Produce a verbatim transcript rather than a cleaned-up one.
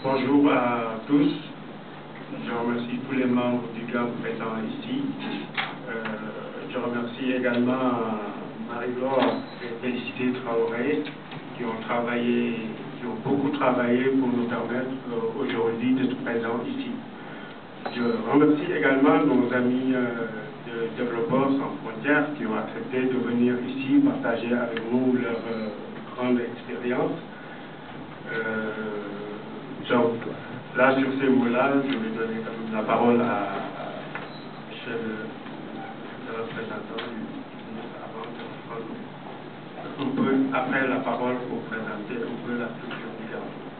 Bonjour à tous. Je remercie tous les membres du G A M présents ici. Euh, je remercie également Marie-Laure et Félicité Traoré qui ont travaillé, qui ont beaucoup travaillé pour nous permettre euh, aujourd'hui d'être présents ici. Je remercie également nos amis euh, de Développeurs sans frontières qui ont accepté de venir ici partager avec nous leur euh, grande expérience. Euh, donc, là, sur ces mots-là, je vais donner quand même la parole à, à Michel, le représentant du ministre, avant de prendre un peu, après la parole pour présenter un peu la structure du G A M.